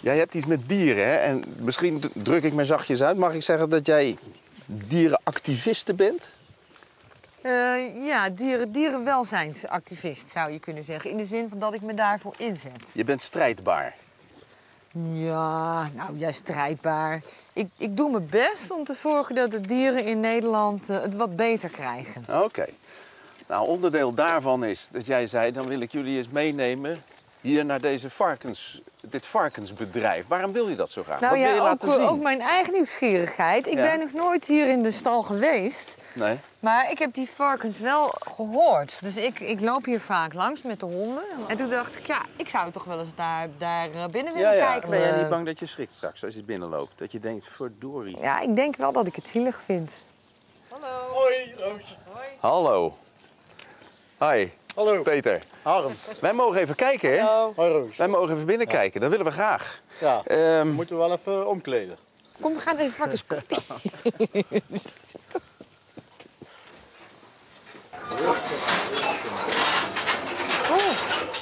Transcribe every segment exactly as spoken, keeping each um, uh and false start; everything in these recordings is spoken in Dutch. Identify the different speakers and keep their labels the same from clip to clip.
Speaker 1: Jij hebt iets met dieren, hè? En misschien druk ik me zachtjes uit. Mag ik zeggen dat jij dierenactiviste bent?
Speaker 2: Uh, ja, dieren, dierenwelzijnsactivist zou je kunnen zeggen. In de zin van dat ik me daarvoor inzet.
Speaker 1: Je bent strijdbaar.
Speaker 2: Ja, nou, ja, strijdbaar. Ik, ik doe mijn best om te zorgen dat de dieren in Nederland uh, het wat beter krijgen.
Speaker 1: Oké. Okay. Nou, onderdeel daarvan is dat jij zei, dan wil ik jullie eens meenemen hier naar deze varkens, dit varkensbedrijf. Waarom wil je dat zo graag?
Speaker 2: Nou
Speaker 1: Wat
Speaker 2: ja,
Speaker 1: wil je laten
Speaker 2: ook,
Speaker 1: zien?
Speaker 2: ook mijn eigen nieuwsgierigheid. Ik ja. ben nog nooit hier in de stal geweest.
Speaker 1: Nee.
Speaker 2: Maar ik heb die varkens wel gehoord. Dus ik, ik loop hier vaak langs met de honden. En toen dacht ik, ja, ik zou toch wel eens daar, daar binnen willen
Speaker 1: ja, ja.
Speaker 2: kijken.
Speaker 1: Ben jij niet bang dat je schrikt straks als je binnenloopt? Dat je denkt, verdorie.
Speaker 2: Ja, ik denk wel dat ik het zielig vind.
Speaker 3: Hallo. Hoi, Roos.
Speaker 2: Hoi.
Speaker 1: Hallo. Hi.
Speaker 3: Hallo.
Speaker 1: Peter.
Speaker 3: Harm.
Speaker 1: Wij mogen even kijken, hè?
Speaker 2: Hallo.
Speaker 3: Hoi, Roos.
Speaker 1: Wij mogen even binnenkijken. Ja. Dat willen we graag.
Speaker 3: Ja,
Speaker 1: um...
Speaker 3: we moeten wel even omkleden.
Speaker 2: Kom, we gaan even varkens kopen. Oh.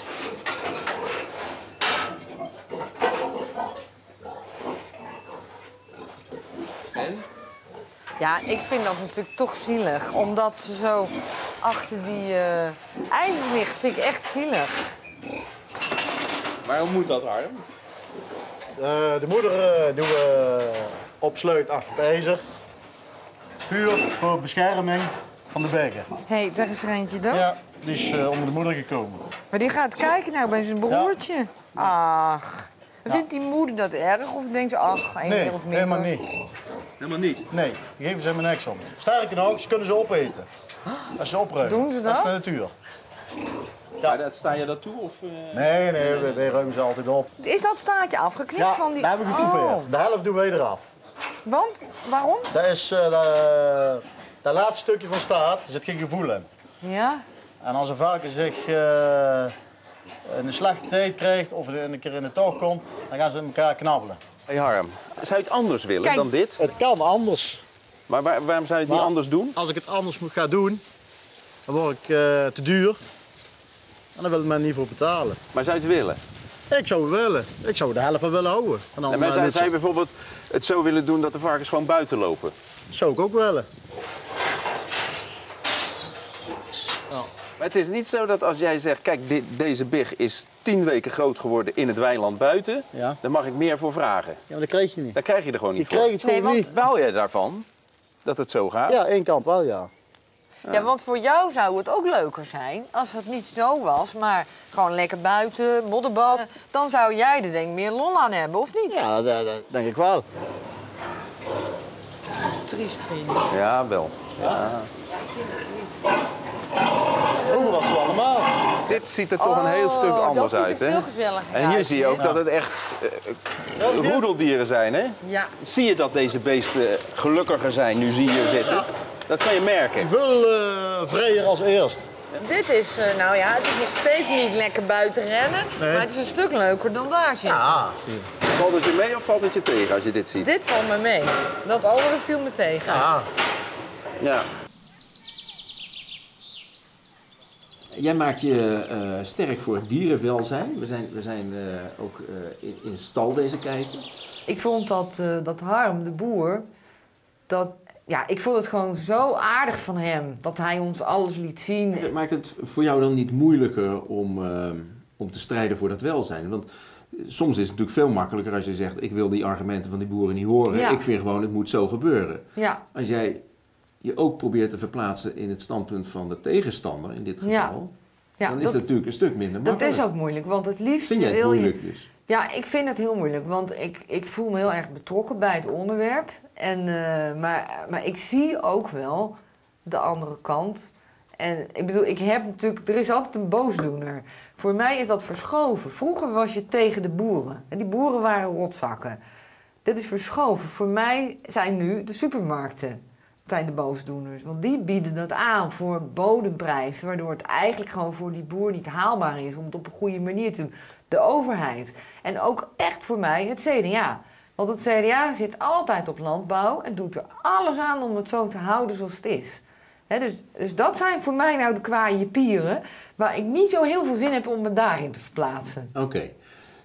Speaker 1: En?
Speaker 2: Ja, ik vind dat natuurlijk toch zielig. Omdat ze zo achter die uh, ijzer ligt, vind ik echt zielig.
Speaker 1: Maar hoe moet dat, Harm?
Speaker 3: De, de moeder uh, doen we opsluit achter het ijzer. Puur voor bescherming van de bekken.
Speaker 2: Hé, hey, daar is er eentje dood.
Speaker 3: Ja, die is uh, onder de moeder gekomen.
Speaker 2: Maar die gaat kijken nou bij zijn broertje. Ja. Ach. Ja. Vindt die moeder dat erg of denkt ze, ach, één
Speaker 3: nee,
Speaker 2: keer of minder?
Speaker 3: helemaal niet.
Speaker 1: Helemaal niet?
Speaker 3: Nee, die geven ze helemaal niks om. Sterker nog, ze kunnen ze opeten. Als ze opruimen.
Speaker 2: Doen ze dat?
Speaker 3: Dat is de natuur.
Speaker 1: Ja. Maar sta je dat toe? Of, uh...
Speaker 3: Nee, nee, wij, wij ruimen ze altijd op.
Speaker 2: Is dat staartje afgeknipt
Speaker 3: ja,
Speaker 2: van die...
Speaker 3: daar hebben we geprobeerd. Oh. De helft doen wij eraf.
Speaker 2: Want? Waarom?
Speaker 3: Dat is uh, de, dat laatste stukje van staart, er zit geen gevoel in.
Speaker 2: Ja.
Speaker 3: En als een varken zich uh, een slechte tijd krijgt of een keer in de tocht komt, dan gaan ze in elkaar knabbelen.
Speaker 1: Hé hey Harm, zou je het anders willen
Speaker 2: Kijk,
Speaker 1: dan dit?
Speaker 3: Het kan anders.
Speaker 1: Maar waar, waarom zou je het
Speaker 3: maar
Speaker 1: niet anders doen?
Speaker 3: Als ik het anders moet gaan doen, dan word ik uh, te duur. En dan wil men niet voor betalen.
Speaker 1: Maar zou je het willen?
Speaker 3: Ik zou het willen. Ik zou de helft van willen houden. En dan,
Speaker 1: en maar zou,
Speaker 3: zou
Speaker 1: je bijvoorbeeld het zo willen doen dat de varkens gewoon buiten lopen?
Speaker 3: Dat zou ik ook willen.
Speaker 1: Ja. Maar het is niet zo dat als jij zegt, kijk, dit, deze big is tien weken groot geworden in het weiland buiten, ja. Dan mag ik meer voor vragen.
Speaker 3: Ja, maar dat krijg je niet.
Speaker 1: Dat krijg je er gewoon niet
Speaker 3: je
Speaker 1: voor.
Speaker 3: Het gewoon
Speaker 2: nee, want...
Speaker 3: niet.
Speaker 1: Baal jij daarvan dat het zo gaat?
Speaker 3: Ja, één kant wel, ja.
Speaker 2: Ja. Ja, want voor jou zou het ook leuker zijn als het niet zo was, maar gewoon lekker buiten, modderbad. Dan zou jij er denk ik meer lol aan hebben, of niet?
Speaker 3: Ja, dat, dat denk ik wel.
Speaker 2: Triest vind ik.
Speaker 1: Ja, wel. Ja.
Speaker 2: Ja, ik vind het triest.
Speaker 3: Vroeger was het allemaal.
Speaker 1: Dit ziet er toch oh, een heel stuk anders uit, hè?
Speaker 2: Veel gezelliger
Speaker 1: en hier
Speaker 2: uit,
Speaker 1: zie je ook
Speaker 2: ja.
Speaker 1: dat het echt uh, roedeldieren zijn, hè?
Speaker 2: Ja.
Speaker 1: Zie je dat deze beesten gelukkiger zijn nu ze hier zitten? Ja. Dat kan je merken.
Speaker 3: Veel uh, vrijer als eerst.
Speaker 2: Dit is, uh, nou ja, het is nog steeds niet lekker buiten rennen, nee. Maar het is een stuk leuker dan daar zitten.
Speaker 3: Ja.
Speaker 1: Valt het je mee of valt het je tegen als je dit ziet?
Speaker 2: Dit valt me mee. Dat andere viel me tegen.
Speaker 3: Ja.
Speaker 1: Ja. Jij maakt je uh, sterk voor het dierenwelzijn. We zijn, we zijn uh, ook uh, in, in een stal deze kijken.
Speaker 2: Ik vond dat, uh, dat Harm, de boer, dat, ja, ik vond het gewoon zo aardig van hem. Dat hij ons alles liet zien.
Speaker 1: Maakt het voor jou dan niet moeilijker om, uh, om te strijden voor dat welzijn? Want soms is het natuurlijk veel makkelijker als je zegt, ik wil die argumenten van die boeren niet horen. Ja. Ik vind gewoon, het moet zo gebeuren.
Speaker 2: Ja.
Speaker 1: Als jij je ook probeert te verplaatsen in het standpunt van de tegenstander, in dit geval, ja. Ja, dan is dat natuurlijk een stuk minder makkelijk.
Speaker 2: Dat is ook moeilijk, want het liefst
Speaker 1: vind jij het
Speaker 2: wil
Speaker 1: moeilijk
Speaker 2: je...
Speaker 1: dus?
Speaker 2: Ja, ik vind het heel moeilijk, want ik, ik voel me heel erg betrokken bij het onderwerp. En, uh, maar, maar ik zie ook wel de andere kant. En ik bedoel, ik heb natuurlijk, er is altijd een boosdoener. Voor mij is dat verschoven. Vroeger was je tegen de boeren. En die boeren waren rotzakken. Dit is verschoven. Voor mij zijn nu de supermarkten zijn de boosdoeners. Want die bieden dat aan voor bodemprijs. Waardoor het eigenlijk gewoon voor die boer niet haalbaar is om het op een goede manier te doen. De overheid. En ook echt voor mij het C D A. Want het C D A zit altijd op landbouw en doet er alles aan om het zo te houden zoals het is. He, dus, dus dat zijn voor mij nou de kwaaie pieren, waar ik niet zo heel veel zin heb om me daarin te verplaatsen.
Speaker 1: Oké. Okay.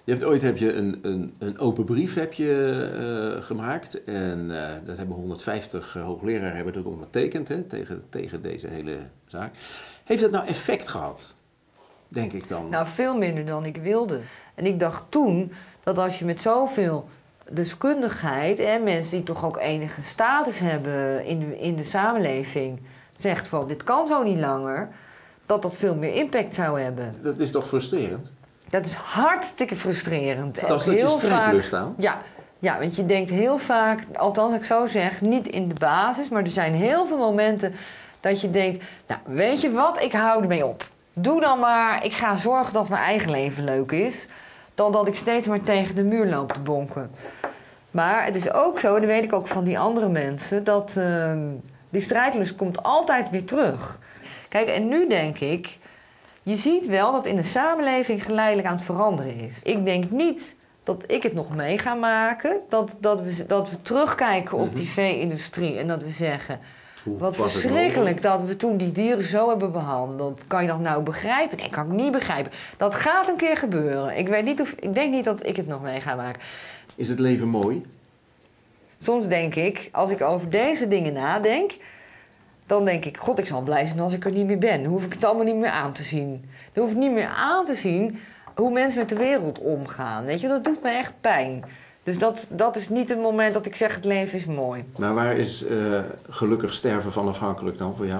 Speaker 1: Je hebt ooit heb je een, een, een open brief heb je, uh, gemaakt. En uh, dat hebben honderdvijftig uh, hoogleraren hebben dat ondertekend hè, tegen, tegen deze hele zaak. Heeft dat nou effect gehad? Denk ik dan.
Speaker 2: Nou, veel minder dan ik wilde. En ik dacht toen dat als je met zoveel deskundigheid en mensen die toch ook enige status hebben in de, in de samenleving, zegt van dit kan zo niet langer, dat dat veel meer impact zou hebben.
Speaker 1: Dat is toch frustrerend?
Speaker 2: Dat is hartstikke frustrerend.
Speaker 1: Dat als dat je strijdlust aan?
Speaker 2: Ja, ja, want je denkt heel vaak, althans ik zo zeg, niet in de basis, maar er zijn heel veel momenten dat je denkt, nou weet je wat, ik hou ermee op. Doe dan maar, ik ga zorgen dat mijn eigen leven leuk is, dan dat ik steeds maar tegen de muur loop te bonken. Maar het is ook zo, dat weet ik ook van die andere mensen, dat uh, die strijdlust komt altijd weer terug. Kijk, en nu denk ik, je ziet wel dat in de samenleving geleidelijk aan het veranderen is. Ik denk niet dat ik het nog mee ga maken, dat, dat, we, dat we terugkijken op die vee-industrie en dat we zeggen, wat verschrikkelijk dat we toen die dieren zo hebben behandeld. Kan je dat nou begrijpen? Nee, kan ik niet begrijpen. Dat gaat een keer gebeuren. Ik, weet niet of, ik denk niet dat ik het nog mee ga maken.
Speaker 1: Is het leven mooi?
Speaker 2: Soms denk ik, als ik over deze dingen nadenk, dan denk ik, god, ik zal blij zijn als ik er niet meer ben. Dan hoef ik het allemaal niet meer aan te zien. Dan hoef ik niet meer aan te zien hoe mensen met de wereld omgaan. Weet je, dat doet me echt pijn. Dus dat, dat is niet het moment dat ik zeg, het leven is mooi.
Speaker 1: Maar waar is uh, gelukkig sterven van afhankelijk dan voor jou?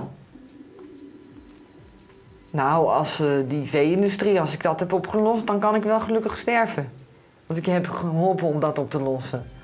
Speaker 2: Nou, als uh, die vee-industrie, als ik dat heb opgelost, dan kan ik wel gelukkig sterven. Want ik heb geholpen om dat op te lossen.